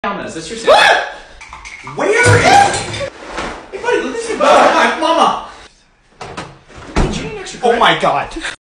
Is this your sandwich? Where is it? Hey buddy, look at this. Mama! Did you need an extra Oh my god.